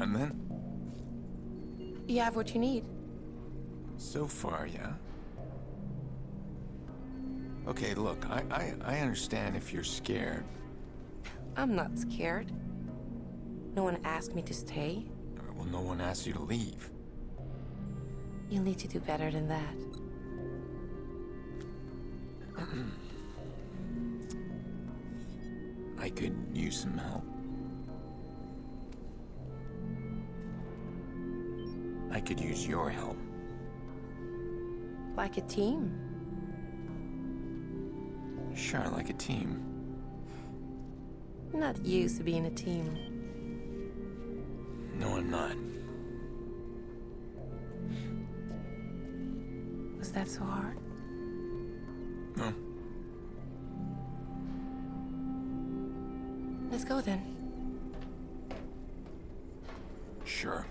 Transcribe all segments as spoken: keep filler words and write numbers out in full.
done then? You have what you need. So far, yeah. Okay, look, I, I, I understand if you're scared. I'm not scared. No one asked me to stay. Well, no one asked you to leave. You'll need to do better than that. I could use some help. I could use your help. Like a team. Sure, like a team. Not used to being a team. No, I'm not. Was that so hard? No. Let's go then. Sure.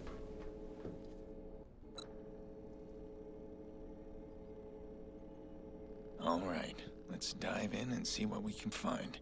All right, let's dive in and see what we can find.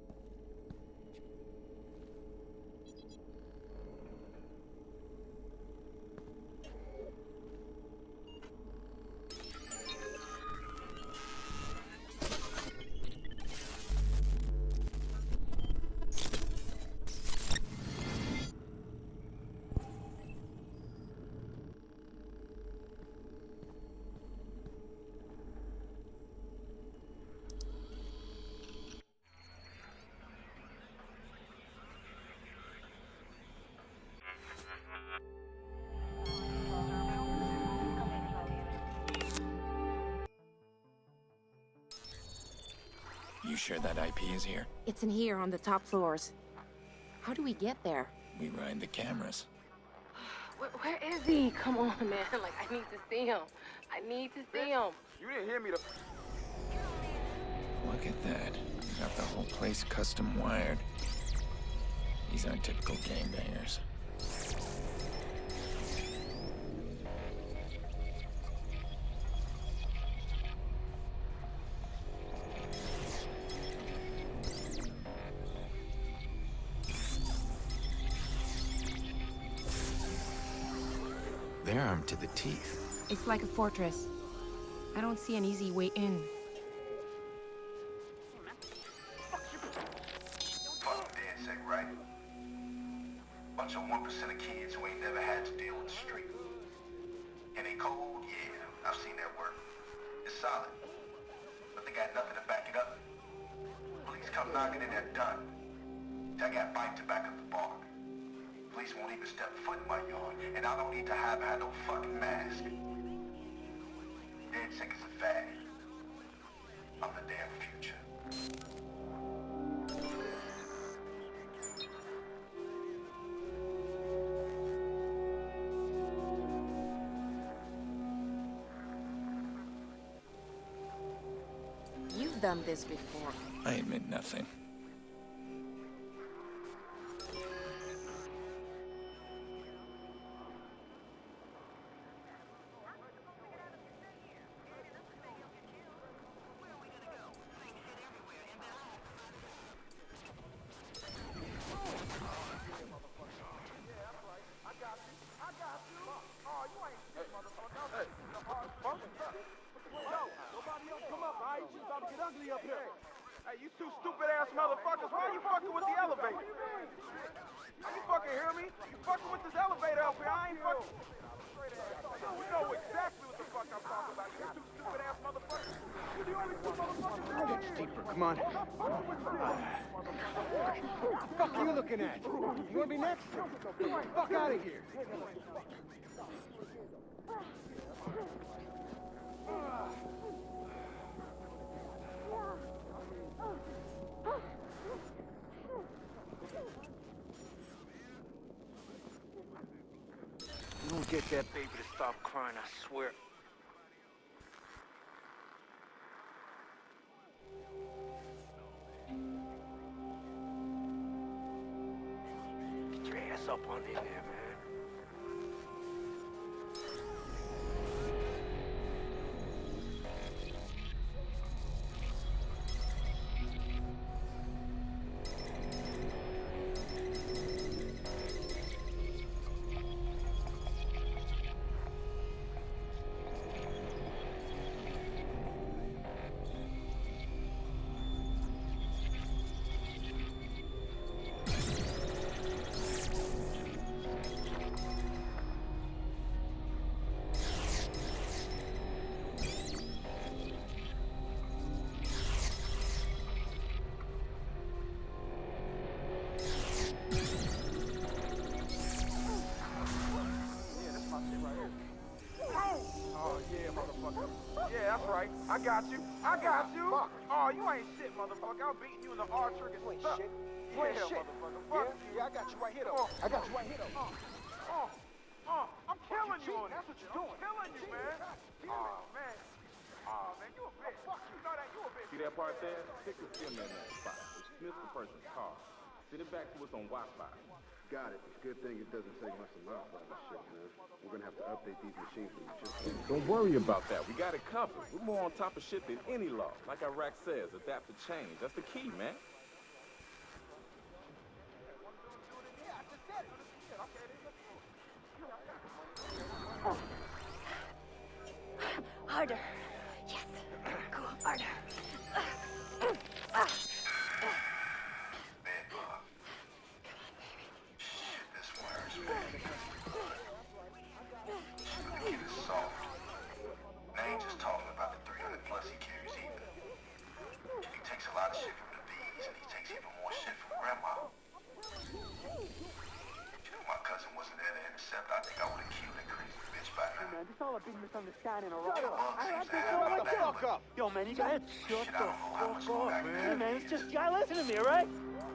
You sure that I P is here? It's in here on the top floors. How do we get there? We ride the cameras. Where, where is he? Come on, man. Like, I need to see him. I need to see him. You didn't hear me the... Look at that. Got the whole place custom wired. These aren't typical gangbangers. They're armed to the teeth. It's like a fortress. I don't see an easy way in. Fuck dead sick, right? Bunch of one percent of kids who ain't never had to deal with the street. And they cold? Yeah, I've seen that work. It's solid. But they got nothing to back it up. Police come knocking and they're done. I got bite to back up the bar. Police won't even step foot in my yard, and I don't need to have had no fucking mask. Dead sick is a fad. I'm the damn future. You've done this before. I admit nothing. Hey, you two stupid ass motherfuckers, why are you fucking with the elevator? Are you fucking hear me? You fucking with this elevator up here, I ain't fucking... You know exactly what the fuck I'm talking about, you two stupid ass motherfuckers. You're the only two motherfuckers. It's deeper, come on. What the fuck are you looking at? You wanna be next? Get the fuck out of here. You don't get that baby to stop crying, I swear. Get your ass up on in there, man. you ain't shit, motherfucker. I'm beating you in the archer against You ain't stuff. shit. You Yeah, ain't shit. motherfucker. Yeah, Fuck you. yeah, I got you right here, though. I got you right here, though. Uh, uh, uh, I'm killing you on That's this what shit. you're doing. I'm killing you, man. Oh, man. Oh, man, you a bitch. Fuck you. You know that? You a bitch. See that part there? Stick the stem in that spot. Which sniffs the person's car. Send it back to us on Wi-Fi. Got it. It's a good thing it doesn't say much amount of this shit, man. We're gonna have to update these machines from the chip. Don't worry about that. We got it covered. We're more on top of shit than any law. Like Iraq says, adapt to change. That's the key, man. Harder. Yes. Go harder. Ah. Bed bug. Shit, this wire's bad. The kid is soft. And I ain't just talking about the three hundred plus he carries either. He takes a lot of shit from the V's, and he takes even more shit from Grandma. You know my cousin wasn't there to intercept. I think I would have killed that crazy bitch by now. Man, this is all a big misunderstanding, all right? The bug seems to have Shut my the back, fuck but up. Yo, man, you gotta shut shit, the I don't know how much fuck longer I up, can man. have Man, these. it's just, you gotta listen to me, all right?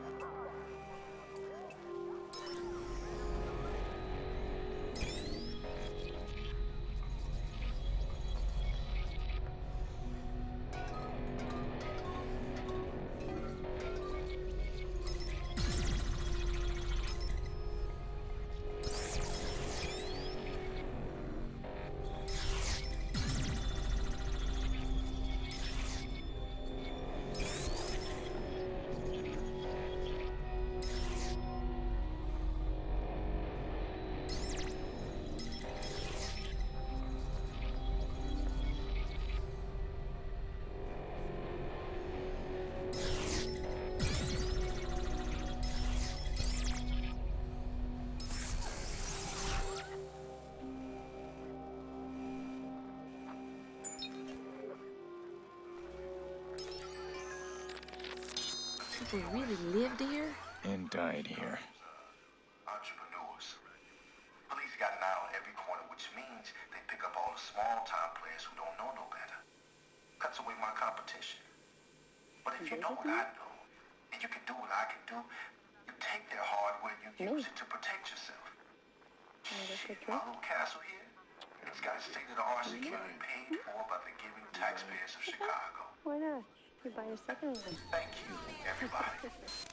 People really lived here? And died here. Entrepreneurs. Police got an eye on every corner, which means they pick up all the small-time players who don't know no better. Cuts away my competition. But if you know what I know, and you can do what I can do, you take their hardware and you use it to protect yourself. Shit, my little castle here, it's got state-of-the-art security paid for by the giving taxpayers of Chicago. Why not? You buy your second one. Thank you, everybody.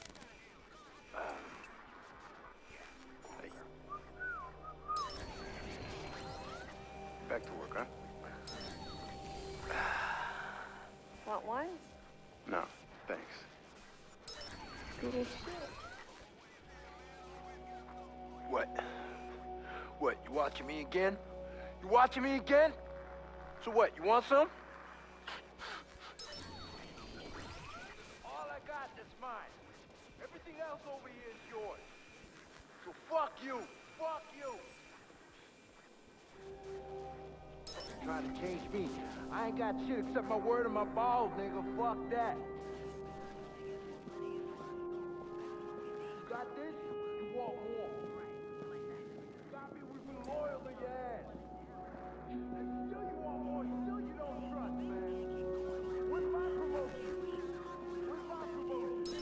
Back to work, huh? Want one? No, thanks. Good as shit. What? What, you watching me again? You watching me again? So what, you want some? All I got is mine. Everything else over here is yours. So fuck you. Fuck you. Fucking trying to change me. I ain't got shit except my word and my balls, nigga. Fuck that. You got this? You want more. You got me, we've been loyal to your ass. And still you want more, still you don't trust, man. Where's my promotion? Where's my promotion?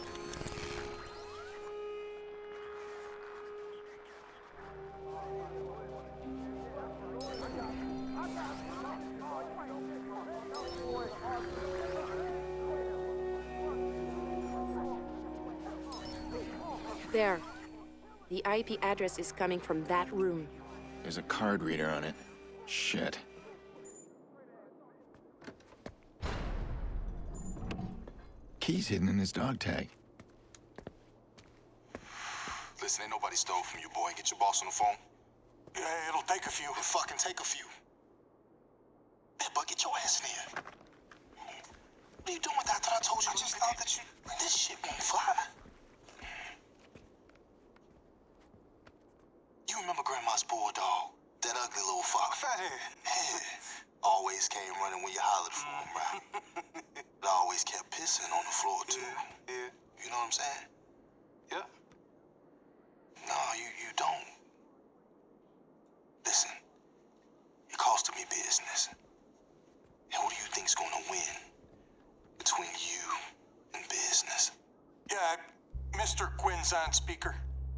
There. The I P address is coming from that room. There's a card reader on it. Shit. Key's hidden in his dog tag. Listen, ain't nobody stole from you, boy. Get your boss on the phone. Yeah, it'll take a few. It'll fucking take a few. Yeah, but get your ass in here. What are you doing with that? I told you. I just thought that you... This shit won't fly. You remember Grandma's bulldog? That ugly little fox? Fathead. Yeah. Always came running when you hollered for him, right? But always kept pissing on the floor, too. Yeah, yeah. You know what I'm saying? Yeah. No, you, you don't. Listen, it costed me business. And who do you think's gonna win? between you and business. Yeah, Mister Quinn's on speaker.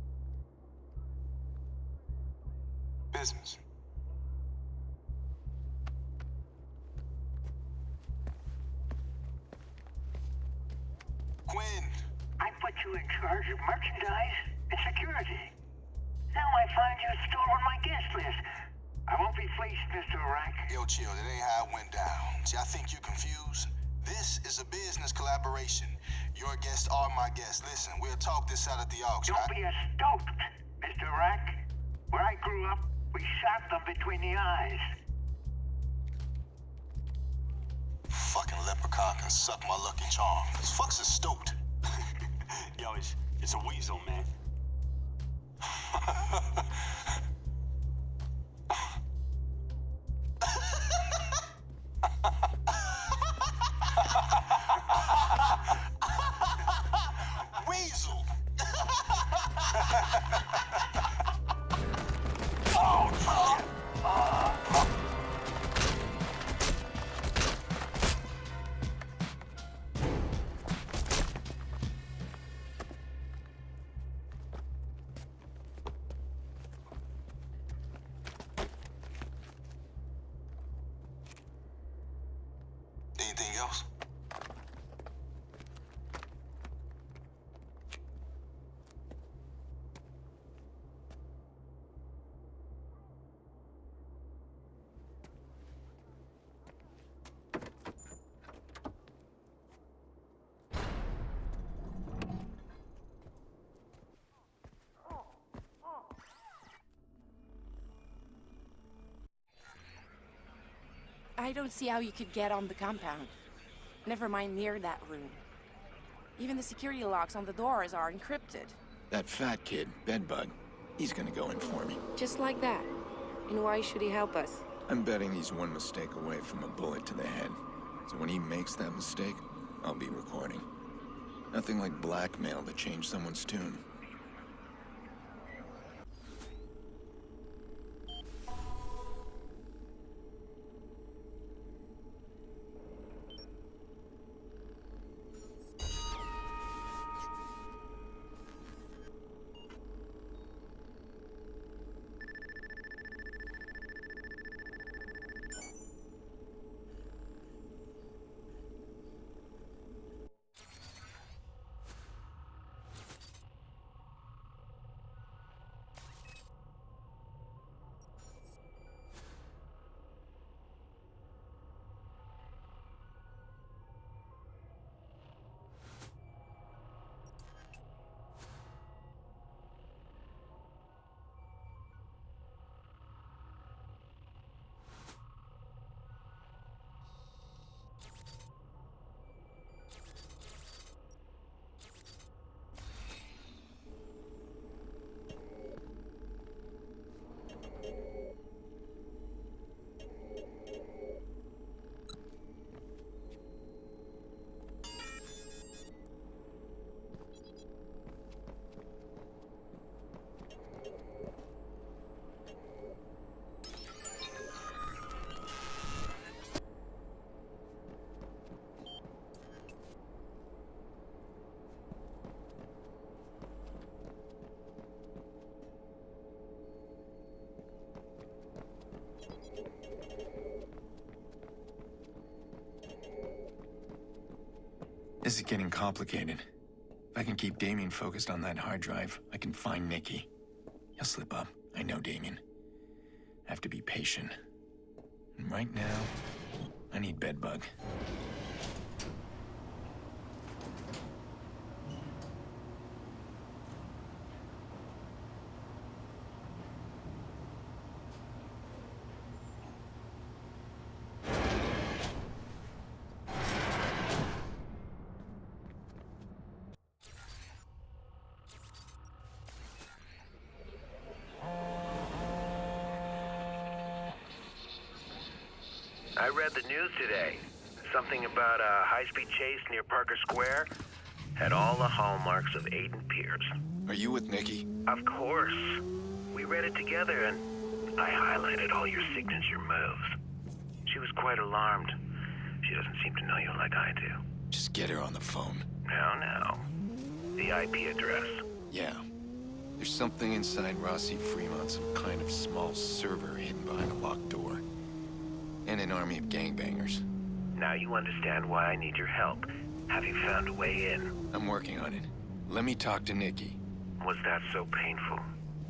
Business. Quinn. I put you in charge of merchandise and security. Now I find you stolen my guest list. I won't be fleeced, Mister Rack. Yo, chill. That ain't how it went down. See, I think you confused. This is a business collaboration. Your guests are my guests. Listen, we'll talk this out at the auction. Don't be a stoat, Mister Rack. Where I grew up, we shot them between the eyes. Fucking leprechaun can suck my lucky charm. This fuck's a stoat. Yo, it's, it's a weasel, man. Weasel. Oh, shit. Anything else? I don't see how you could get on the compound. Never mind near that room. Even the security locks on the doors are encrypted. That fat kid, Bedbug, he's gonna go in for me. Just like that. And why should he help us? I'm betting he's one mistake away from a bullet to the head. So when he makes that mistake, I'll be recording. Nothing like blackmail to change someone's tune. This is getting complicated. If I can keep Damien focused on that hard drive, I can find Nikki. He'll slip up. I know Damien. I have to be patient. And right now, I need Bedbug. I read the news today. Something about a high-speed chase near Parker Square. Had all the hallmarks of Aiden Pierce. Are you with Nikki? Of course. We read it together and I highlighted all your signature moves. She was quite alarmed. She doesn't seem to know you like I do. Just get her on the phone. Now, now. The I P address. Yeah. There's something inside Rossi Fremont, some kind of small server hidden behind a locked door. And an army of gangbangers. Now you understand why I need your help. Have you found a way in? I'm working on it. Let me talk to Nikki. Was that so painful?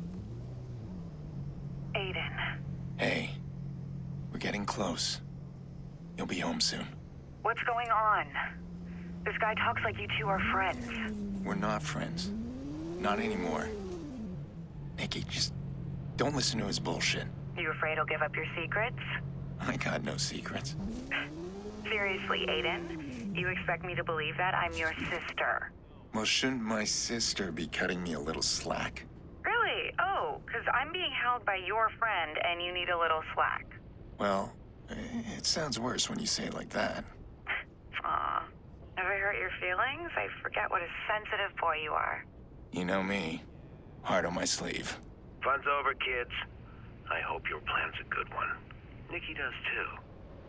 Aiden. Hey. We're getting close. You'll be home soon. What's going on? This guy talks like you two are friends. We're not friends. Not anymore. Nikki, just don't listen to his bullshit. You afraid he'll give up your secrets? I got no secrets. Seriously, Aiden? You expect me to believe that? I'm your sister. Well, shouldn't my sister be cutting me a little slack? Really? Oh, because I'm being held by your friend and you need a little slack. Well, it sounds worse when you say it like that. Aw. Have I hurt your feelings? I forget what a sensitive boy you are. You know me. Heart on my sleeve. Fun's over, kids. I hope your plan's a good one. Nikki does too.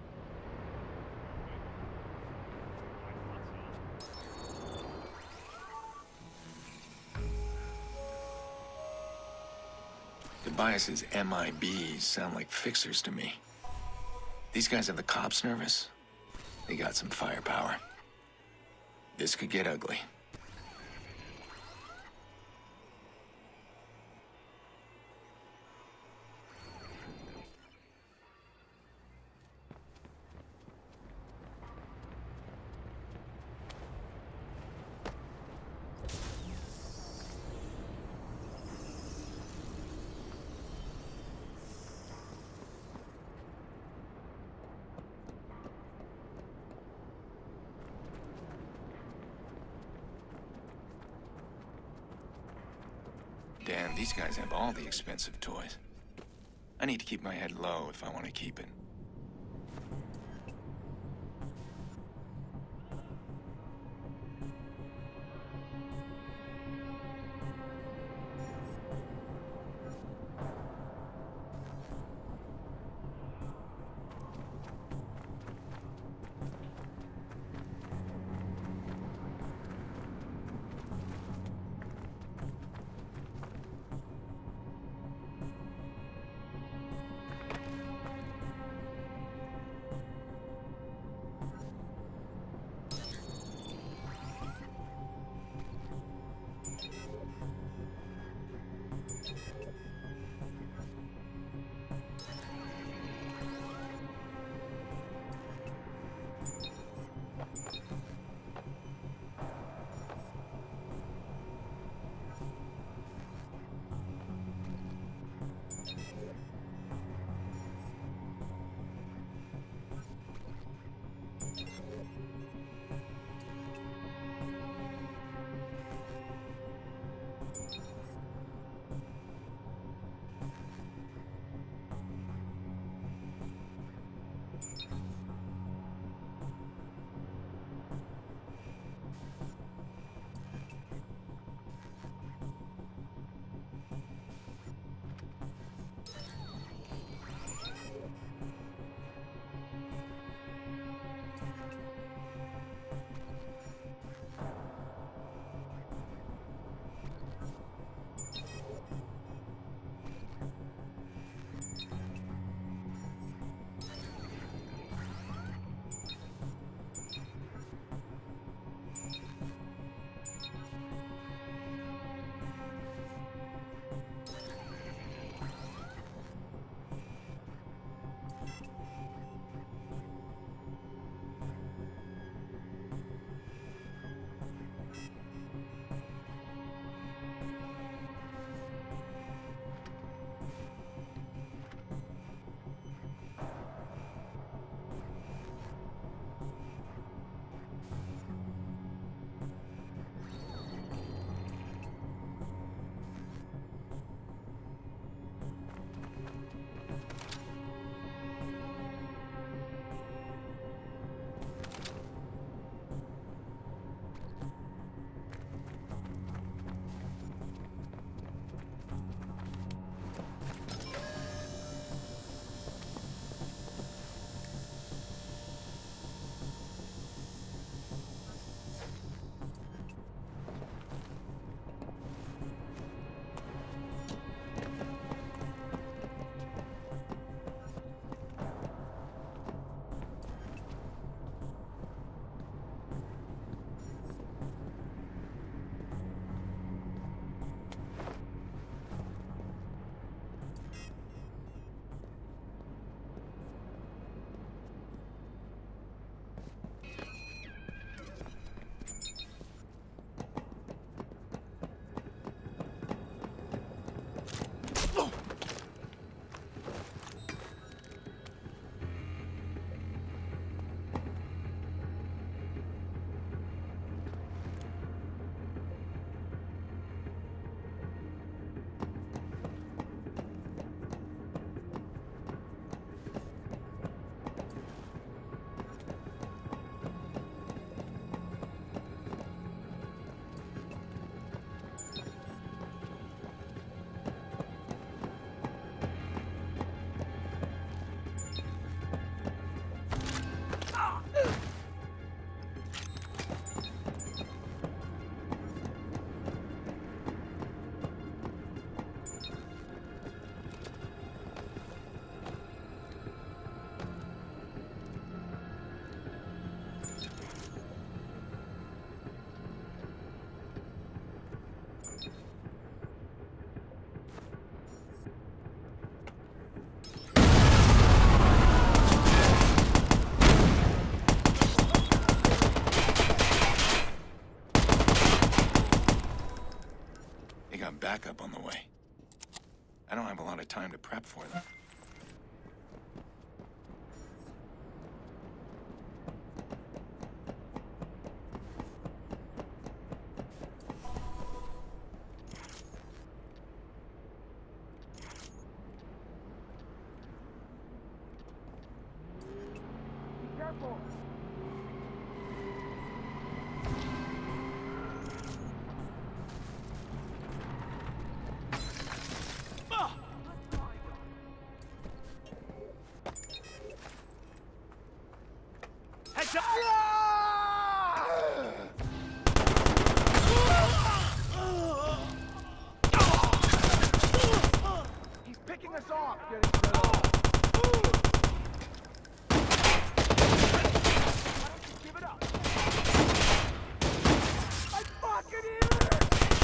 Tobias's M I Bs sound like fixers to me. These guys have the cops nervous. They got some firepower. This could get ugly. Damn, these guys have all the expensive toys. I need to keep my head low if I want to keep it. They got backup on the way. I don't have a lot of time to prep for them. Careful! Heads up! He's picking us off! Getting set off. Why don't you give it up? I fucking hear it!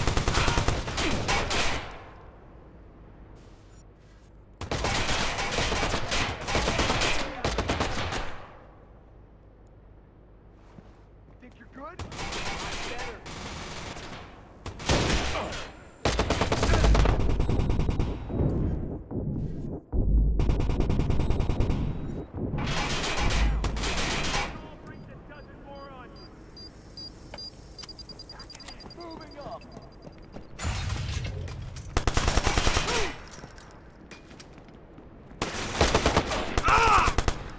Think you're good? I'm better. Moving up. Ah!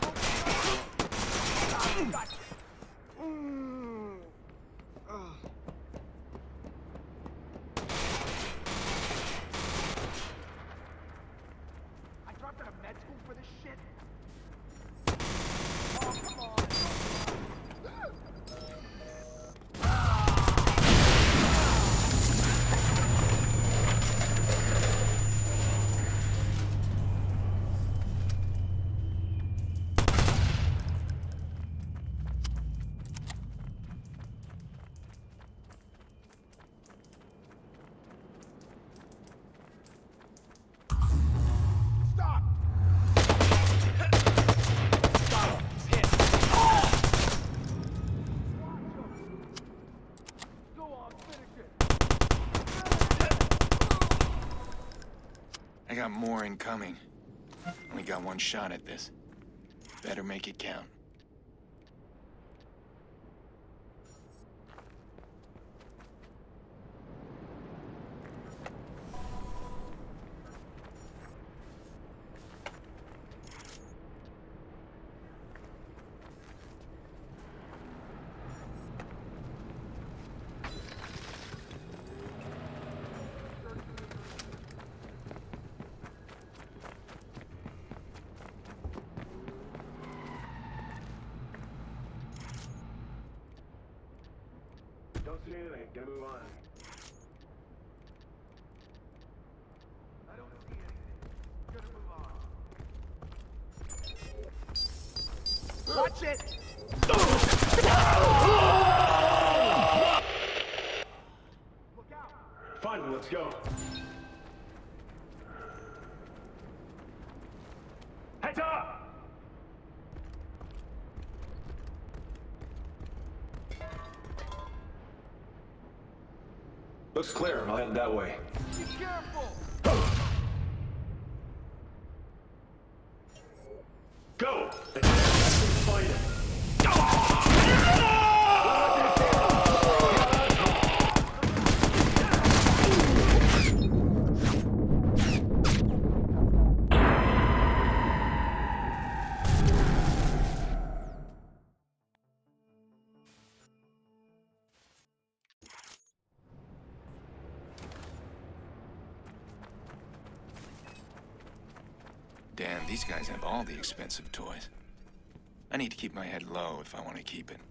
Gotcha. Mm. Ugh. I dropped out of med school for this shit. Oh, come on. Stop! Go on, finish it. I got more incoming. Only got one shot at this. Better make it count. Don't see anything. Gotta move on. I don't see anything. Gotta move on. Watch it! Look out! Fine, let's go. Heads up! Looks clear. I'll head that way. Be careful! Go! Fight it. Damn, these guys have all the expensive toys. I need to keep my head low if I want to keep it.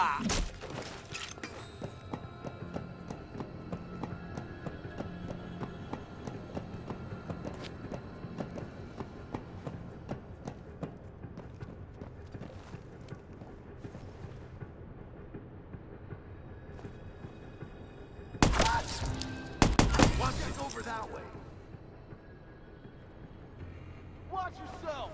Watch it over that way. Watch yourself.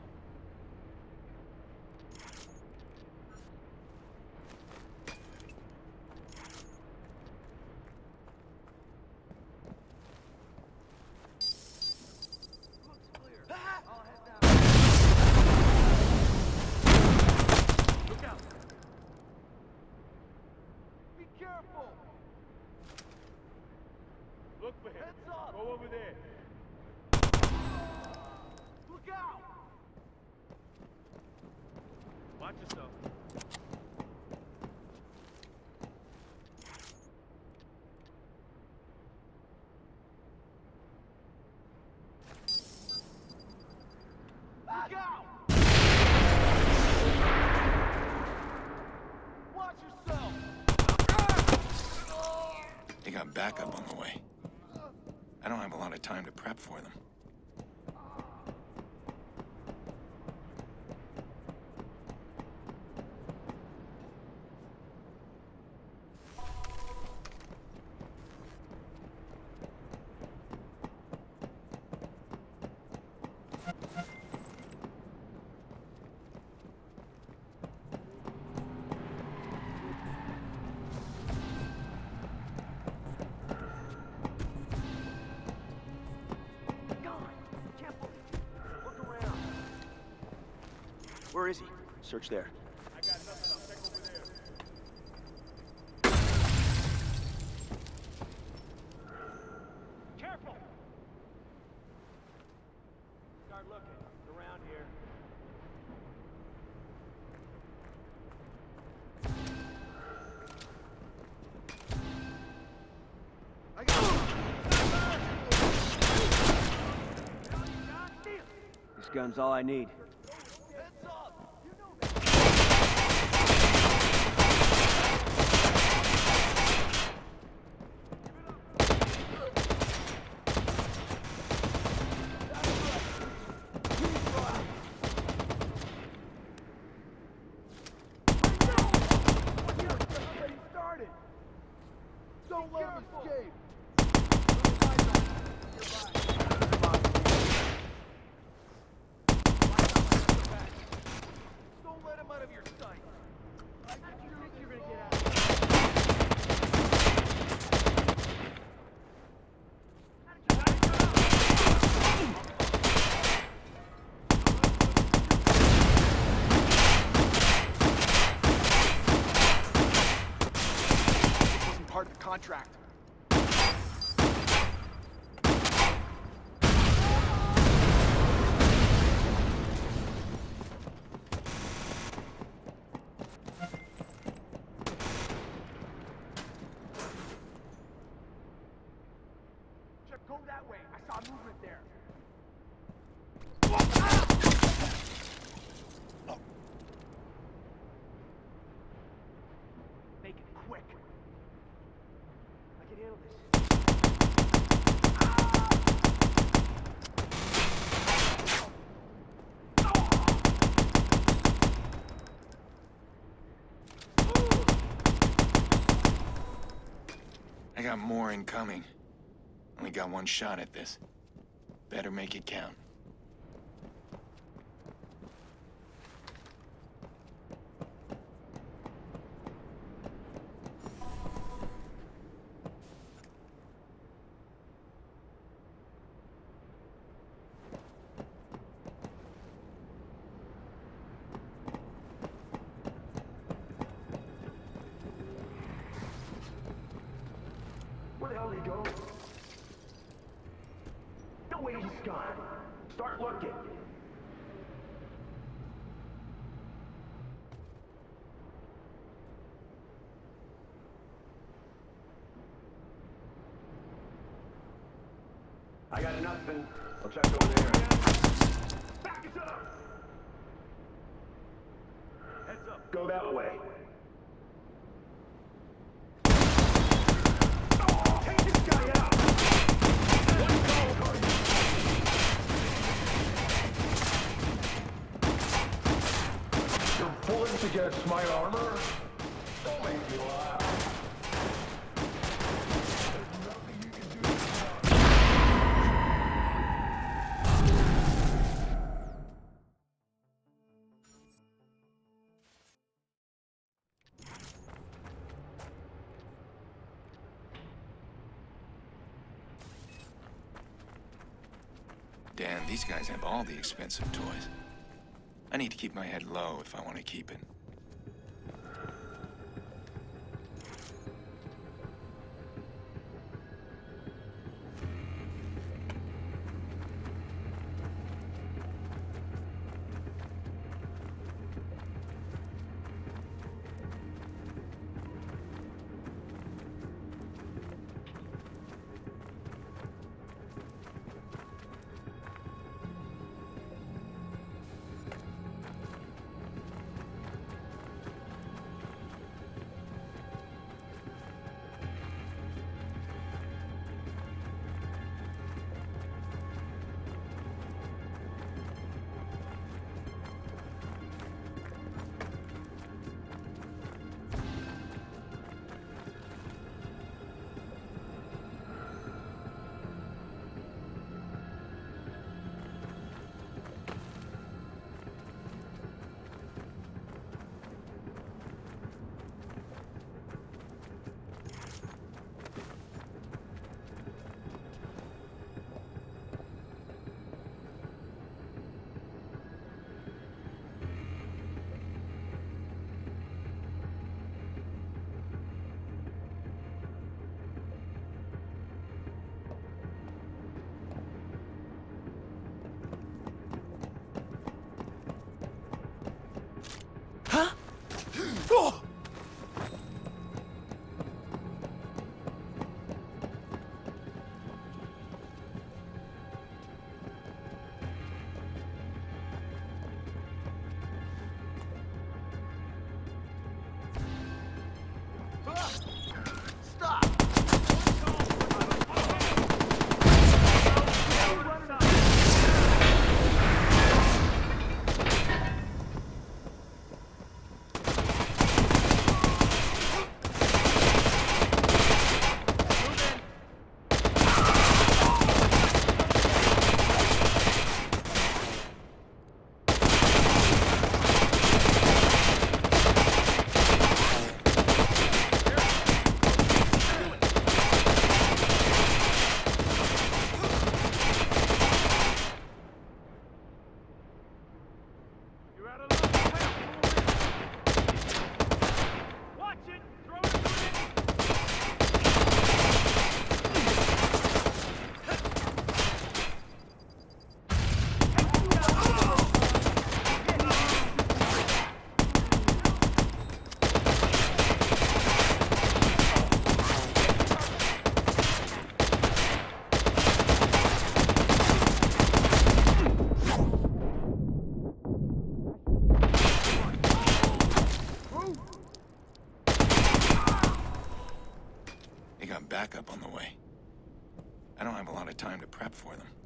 Look out. Be careful. Look for him. Heads up. Go over there. Look out. Watch yourself. Look out. Watch yourself. They got backup on the way. I don't have a lot of time to prep for them. Where is he? Search there. I got nothing. I'll check over there. Careful! Start looking. It's around here. I got it! This gun's all I need. Don't let him escape! Don't let him out of your sight! I think you're gonna get out. Part of the contract. Check, go that way. I saw movement there. Make it quick. I can handle this. I got more incoming. Only got one shot at this. Better make it count. Where the hell did he go? No way he's gone. Start looking. I got nothing. I'll check over there. Back us up! Heads up. Go that way. test my armor? Don't make me laugh. There's nothing you can do to me. Damn, these guys have all the expensive toys. I need to keep my head low if I want to keep it. Backup on the way. I don't have a lot of time to prep for them.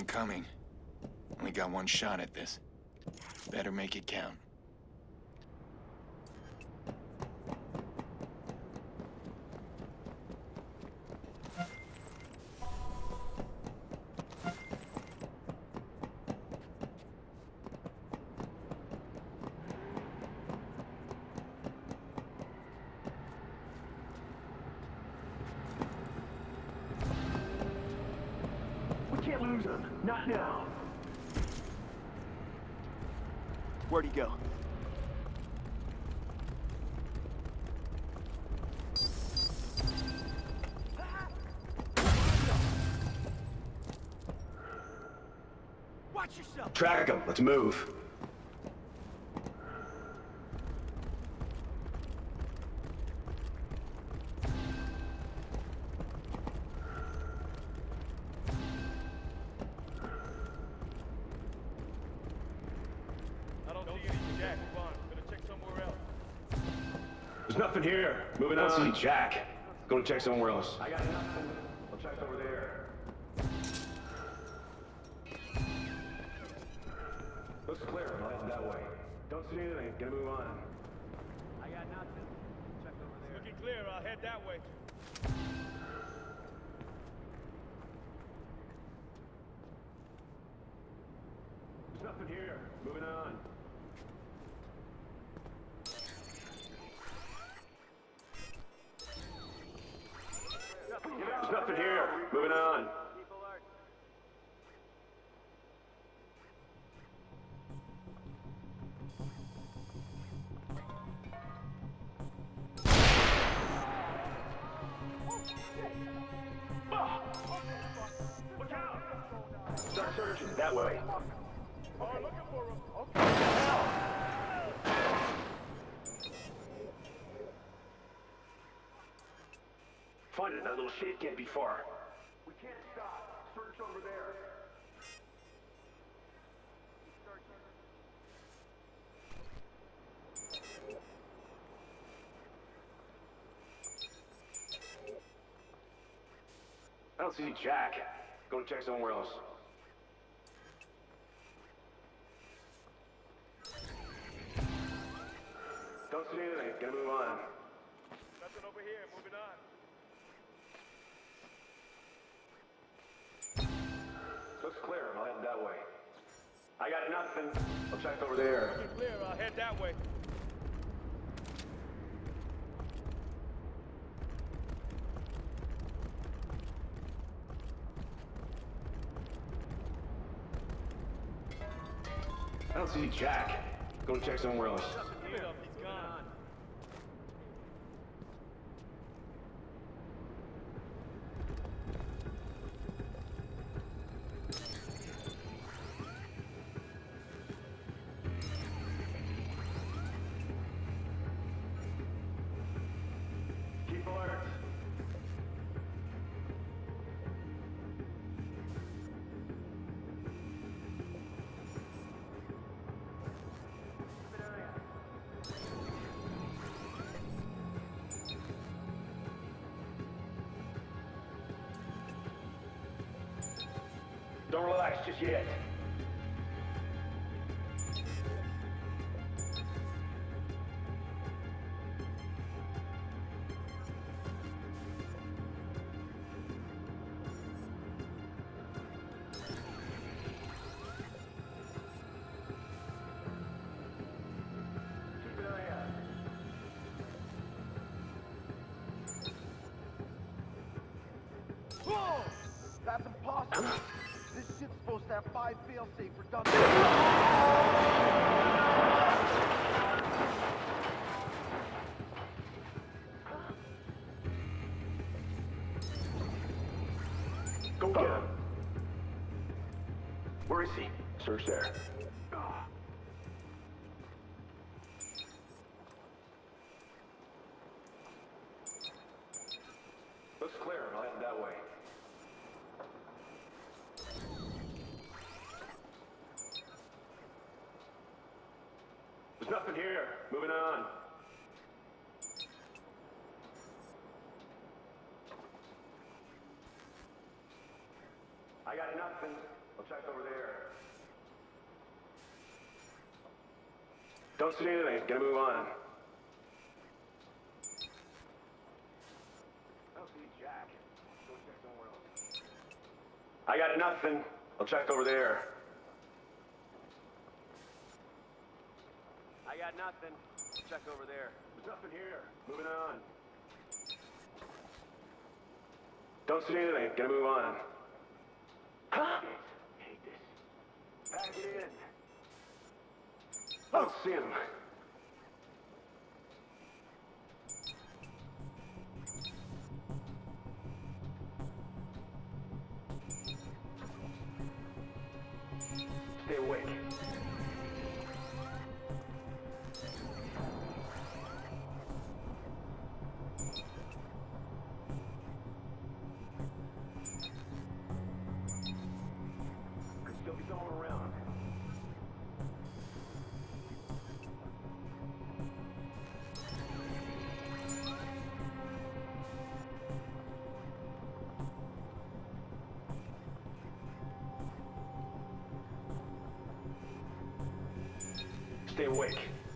I'm coming. Only got one shot at this. Better make it count. Can't lose him. Not now. Where'd he go? Watch yourself. Track him. Let's move. There's nothing here. Moving on. I don't see Jack. Gonna check somewhere else. I got nothing. I'll check over there. Looks clear. I'll head that way. Don't see anything. Gonna move on. I got nothing. Check over there. Looking clear. I'll head that way. There's nothing here. Moving on. There's nothing here. Moving on. Start searching. That way. Find it. That little shit can't be far. We can't stop. Search over there. I don't see Jack. Gonna check somewhere else. Don't see anything. Gonna move on. Nothing over here. Moving on. Looks clear. I'll head that way. I got nothing. I'll check over there. Looking clear. I'll head that way. I don't see Jack. Gonna check somewhere else. He's gone. Keep alert. Don't relax just yet. Keep an eye out. Whoa! That's impossible. This ship's supposed to have five fail-safe redundant. Go get him. Where is he? Search there. Looks clear. I'll head that way. There's nothing here. Moving on. I got nothing. I'll check Don't see anything. Gonna move on. I don't see Jack. Go check somewhere else. I got nothing. I'll check over there. I got nothing. Check over there. There's nothing here. Moving on. Don't see anything. Gonna move on. Huh? Hate this. Pack it in. I don't see him. Stay awake. Could still be someone around. Stay awake.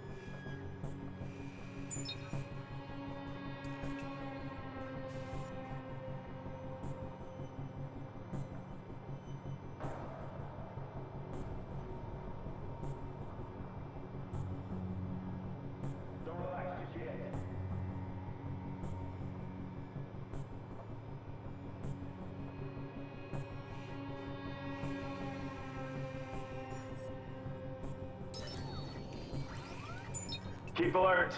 Don't relax just yet. Keep alert.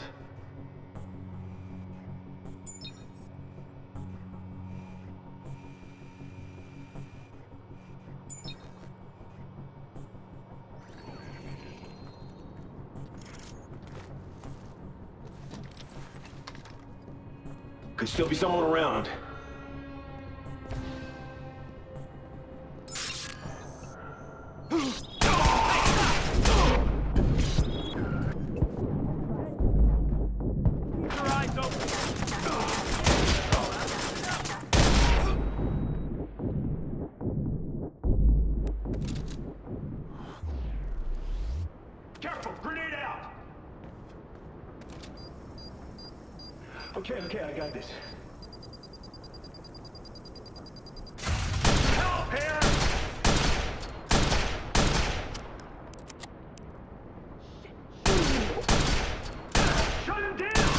Could still be someone around. Careful! Grenade out! Okay, okay, I got this. Help here! Shut him down!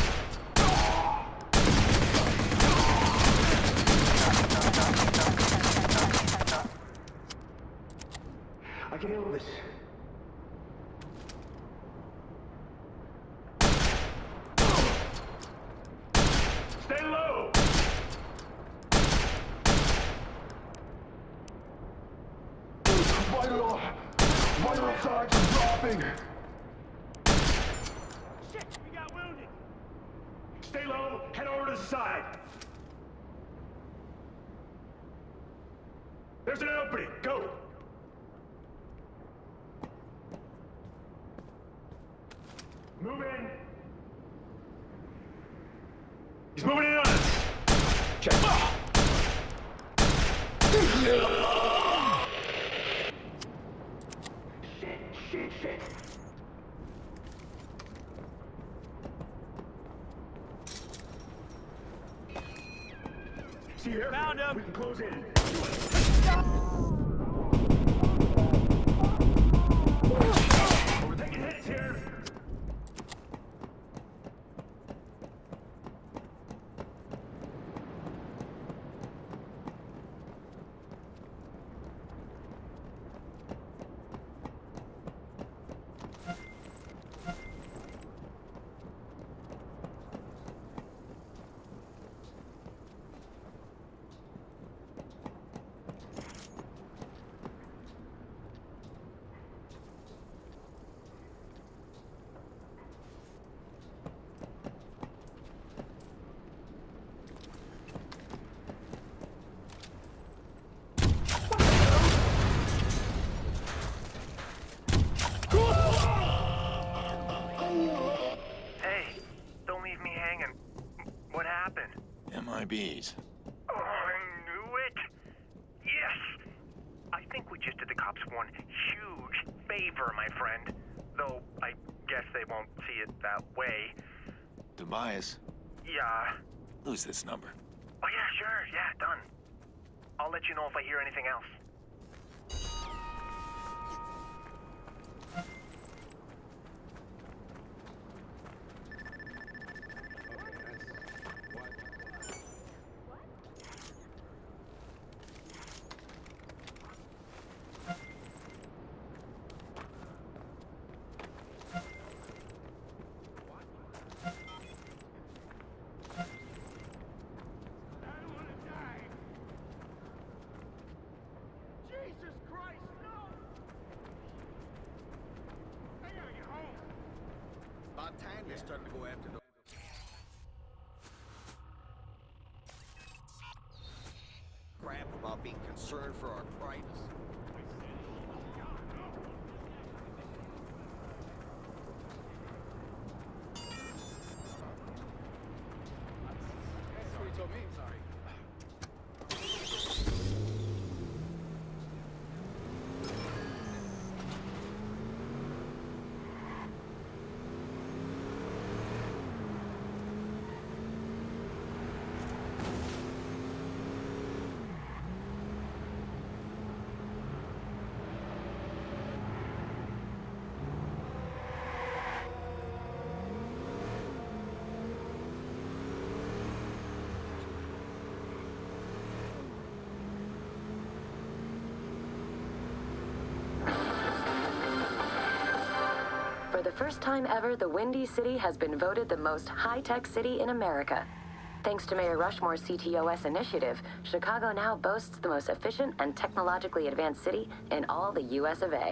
I can handle this. Stay low! Vital! Vital signs are dropping! Shit! We got wounded! Stay low, head over to the side. There's an opening, go! Move in! He's moving in on us! Check. Ah! Shit, shit, shit. See here? Found him! We can close in. We're taking hits here! M I Bs. Oh, I knew it! Yes! I think we just did the cops one huge favor, my friend. Though, I guess they won't see it that way. Tobias? Yeah. Who's this number? Oh, yeah, sure. Yeah, done. I'll let you know if I hear anything else. Jesus Christ, no! Hey, are you home? About time they started to go after the... crap about being concerned for our privacy. That's what he told me, sorry. For the first time ever, the Windy City has been voted the most high-tech city in America. Thanks to Mayor Rushmore's C T O S initiative, Chicago now boasts the most efficient and technologically advanced city in all the U S of A.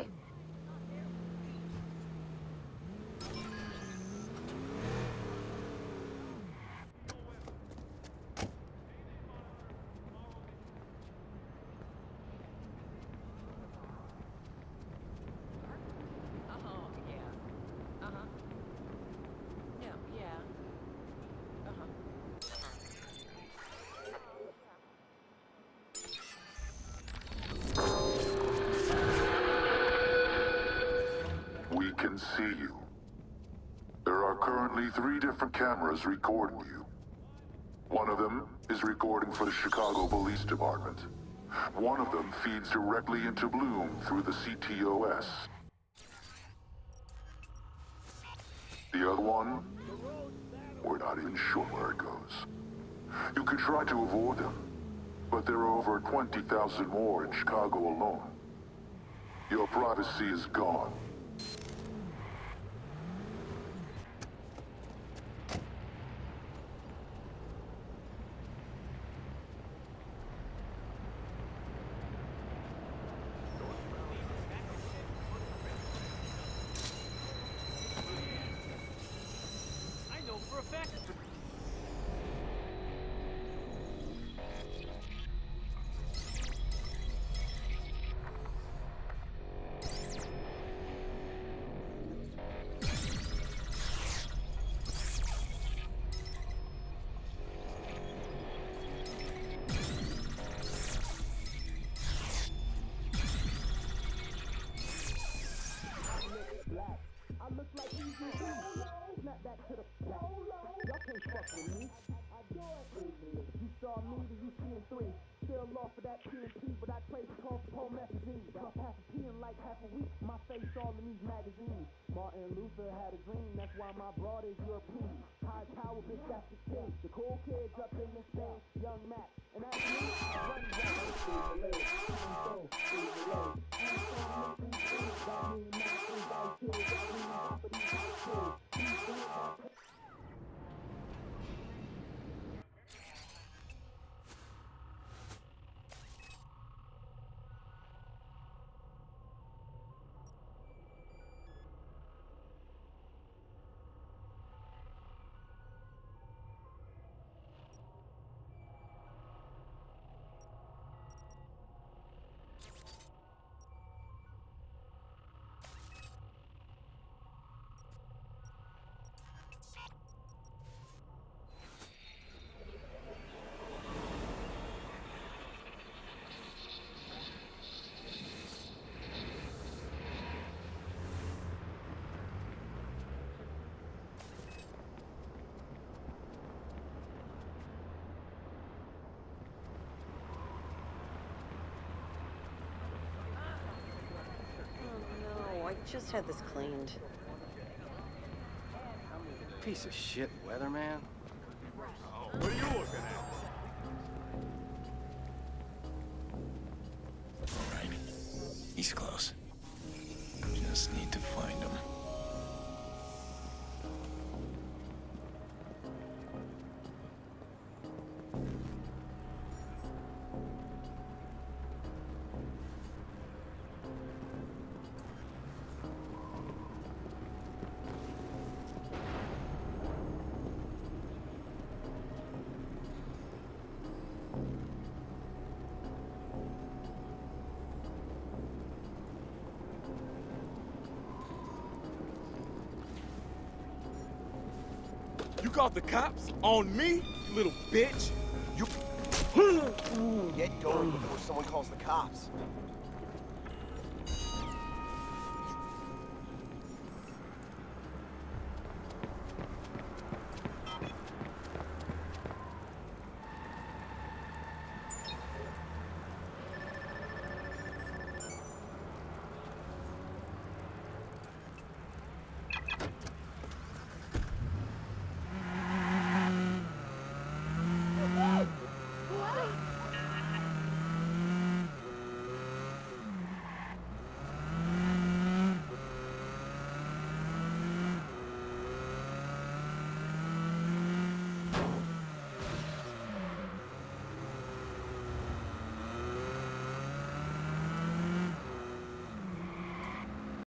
We can see you. There are currently three different cameras recording you. One of them is recording for the Chicago Police Department. One of them feeds directly into Bloom through the C T O S. The other one, we're not even sure where it goes. You could try to avoid them, but there are over twenty thousand more in Chicago alone. Your privacy is gone. I know for a fact. Black. I look like easy snap back to the back. Y'all can't fuck with me. I do it. You saw me, then you see in three. Still off of that P and P, but I trade for Paul magazine. Drop half a P in like half a week. My face all in these magazines. Martin Luther had a dream, that's why my broad is European. High power, bitch, that's the thing. The cool kids up in this thing. Young Mac, and that's me. Run down. Just had this cleaned. Piece of shit weatherman. Oh, what are you looking at? All right. He's close. Just need to find him. You called the cops on me, you little bitch? You get going before someone calls the cops.